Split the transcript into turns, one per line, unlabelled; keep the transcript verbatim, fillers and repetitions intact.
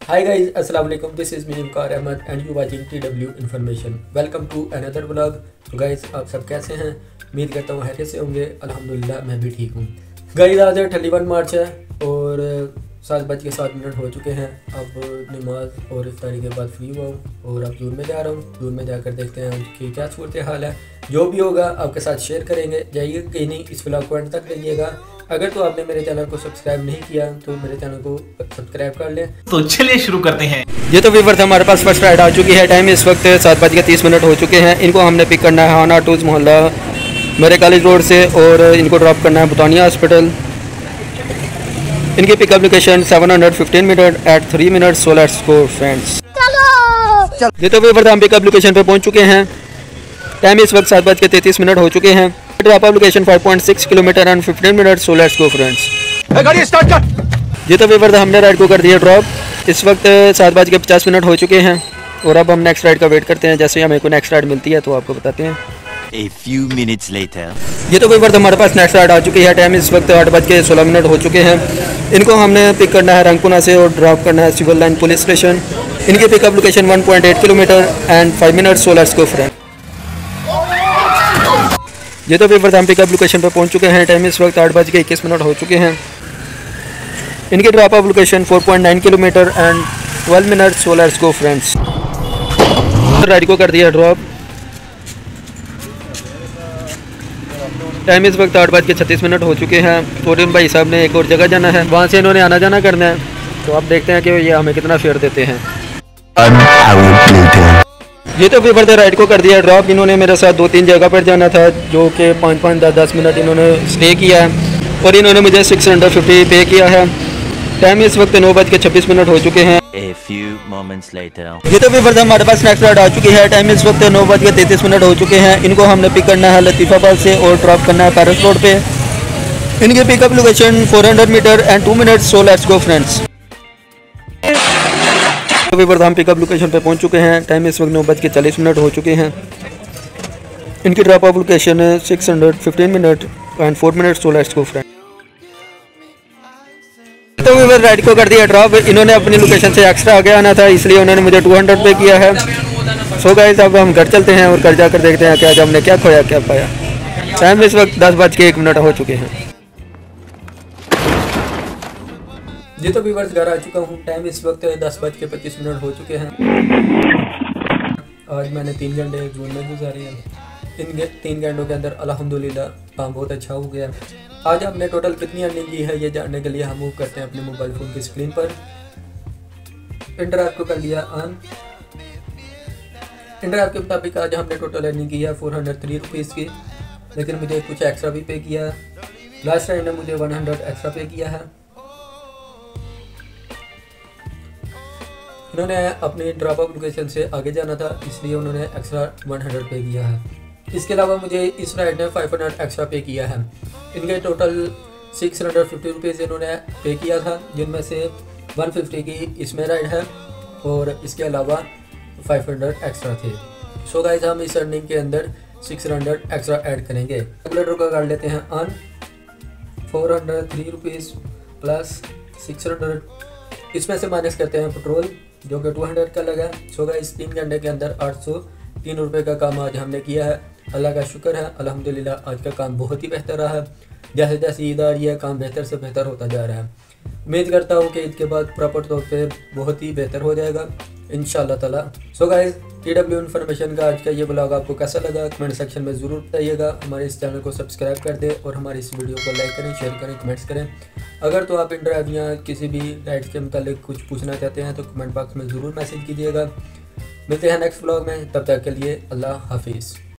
Hi guys, Assalamu alaikum. This is me Imkar Ahmed and you watching T W Information. Welcome to another vlog. तो guys आप सब कैसे हैं? उम्मीद करता हूँ खैरियत से होंगे। अल्हम्दुलिल्लाह मैं भी ठीक हूँ। गाइस आज इकतीस मार्च है और सात बज के सात मिनट हो चुके हैं। अब नमाज और इफ्तारी के बाद फ्री हुआ हूँ और अब दूर में जा रहा हूँ। दूर में जाकर देखते हैं कि क्या सूरत हाल है। जो भी होगा आपके साथ शेयर करेंगे। जाइएगा कहीं नहीं, इस व्लॉग को एंड तक देखिएगा। अगर तो आपने मेरे चैनल को सब्सक्राइब नहीं किया तो मेरे चैनल को सब्सक्राइब कर लें।
तो चलिए शुरू करते हैं।
ये तो व्यूअर्स हमारे पास फर्स्ट राइड आ चुकी है। टाइम इस वक्त सात बज के तीस मिनट हो चुके हैं। इनको हमने पिक करना है हाना टूज मोहल्ला मेरे कॉलेज रोड से और इनको ड्रॉप करना है बुतानिया हॉस्पिटल। इनकी pickup location seven hundred fifteen metre at three minute so let's go friends. ये तो व्यूअर्स हम पिकअप लोकेशन पे पहुंच चुके हैं। टाइम इस वक्त सात बज के तैंतीस मिनट हो चुके हैं। Drop up location five point six kilometre and fifteen minute so let's go friends.
गाड़ी स्टार्ट कर।
ये तो व्यूअर्स हमने राइड को कर दिया ड्रॉप। इस वक्त सात बज के पचास मिनट हो चुके हैं और अब हम नेक्स्ट राइड का वेट करते हैं। जैसे ही हमें कोई नेक्स्ट राइड मिलती है तो आपको बताते हैं।
A few minutes later.
ये तो व्यूअर्स हमारे पास नेक्स्ट राइड आ चुकी है। टाइम इस वक्त आठ बज के सोलह मिनट हो चुके हैं। इनको हमने पिक करना है रंगपुना से और ड्रॉप करना है सिविल लाइन पुलिस स्टेशन। इनकी pickup location one point eight kilometre and five minute so let's go friend. ये तो व्यूअर्स हम पिकअप लोकेशन पर पहुंच चुके हैं। टाइम इस वक्त आठ बज के इक्कीस मिनट हो चुके हैं। इनकी drop up location four point nine kilometre and twelve minute so let's go friends. Ride को कर दिया ड्रॉप। टाइम इस वक्त आठ बज के छत्तीस मिनट हो चुके हैं और इन भाई साहब ने एक और जगह जाना है। वहाँ से इन्होंने आना जाना करना है। तो आप देखते हैं कि ये हमें कितना फेयर देते हैं। ये तो व्यूअर्स राइड को कर दिया ड्रॉप। इन्होंने मेरे साथ दो तीन जगह पर जाना था जो कि पाँच पाँच दस दस मिनट इन्होंने स्टे किया है और इन्होंने मुझे सिक्स हंड्रेड फिफ्टी पे किया है। टाइम इस वक्त नौ बज के छब्बीस मिनट हो चुके हैं।
A few moments later.
ये तो व्यूअर्स हमारे पास नेक्स्ट राइड आ चुकी है। टाइम इस वक्त नौ बज के तैंतीस मिनट हो चुके हैं। इनको हमने पिक करना है लतीफ़ाबाद से और ड्रॉप करना है पैरिस रोड पे। इनकी pickup location four hundred metre and two minute so let's go friends. तो व्यूअर्स हम पिकअप लोकेशन पे पहुंच चुके हैं। टाइम इस वक्त नौ बज के चालीस मिनट हो चुके हैं। इनकी ड्रॉप ऑफ लोकेशन है six hundred fifteen minute and four minute so let's go friend. तो व्यूअर्स राइड को कर दिया ड्रॉप। इन्होंने अपनी लोकेशन से एक्स्ट्रा आगे आना था इसलिए उन्होंने मुझे टू हंड्रेड पे किया है। सो गाइस अब हम घर चलते हैं और घर जाकर देखते हैं क्या हमने क्या खोया क्या पाया। टाइम इस वक्त दस बज के एक मिनट हो चुके हैं।
जी तो व्यूअर्स घर आ चुका हूँ। टाइम इस वक्त दस बज के पच्चीस मिनट हो चुके हैं। आज मैंने तीन घंटे जून में गुजारे हैं। इन तीन घंटों के अंदर अल्हम्दुलिल्लाह काम बहुत अच्छा हो गया। आज हमने टोटल कितनी अर्निंग की है ये जानने के लिए हम मूव करते हैं अपने मोबाइल फ़ोन की स्क्रीन पर। इंटरएप को कर लिया ऑन। इंटरएप के मुताबिक आज हमने टोटल अर्निंग की है फोर हंड्रेड थ्री रुपीज़ की, लेकिन मुझे कुछ एक्स्ट्रा भी पे किया है। लास्ट टाइम ने मुझे वन हंड्रेड एक्स्ट्रा पे किया है। उन्होंने अपनी ड्रॉप अप लोकेशन से आगे जाना था इसलिए उन्होंने एक्स्ट्रा वन हंड्रेड पे किया है। इसके अलावा मुझे इस राइड ने फाइव हंड्रेड एक्स्ट्रा पे किया है। इनके total six hundred fifty rupees इन्होंने पे किया था, जिनमें से वन फिफ्टी की इसमें राइड है और इसके अलावा फाइव हंड्रेड एक्स्ट्रा थे। सो गाइस हम इस अर्निंग के अंदर सिक्स हंड्रेड एक्स्ट्रा ऐड करेंगे। कैलकुलेटर को कर लेते हैं on. Four hundred three rupees plus six hundred इसमें से माइनस करते हैं पेट्रोल जो कि टू हंड्रेड का लगा। सो गाइस तीन घंटे के अंदर आठ सौ तीन रुपये का काम आज हमने किया है। अल्लाह का शुक्र है, अल्हम्दुलिल्लाह आज का काम बहुत ही बेहतर रहा है। जैसे जैसे ईद आ रही है काम बेहतर से बेहतर होता जा रहा है। उम्मीद करता हूँ कि ईद के बाद प्रॉपर तौर पे बहुत ही बेहतर हो जाएगा इंशाल्लाह ताला। So guys T W information का आज का ये ब्लॉग आपको कैसा लगा कमेंट सेक्शन में ज़रूर बताइएगा। हमारे इस चैनल को सब्सक्राइब कर दें और हमारी इस वीडियो को लाइक करें, शेयर करें, कमेंट्स करें। अगर तो आप इंटरव्यू या किसी भी राइड्स के मुतालिक कुछ पूछना चाहते हैं तो कमेंट बॉक्स में ज़रूर मैसेज कीजिएगा। मिलते हैं नेक्स्ट ब्लॉग में, तब तक के लिए अल्लाह हाफिज़।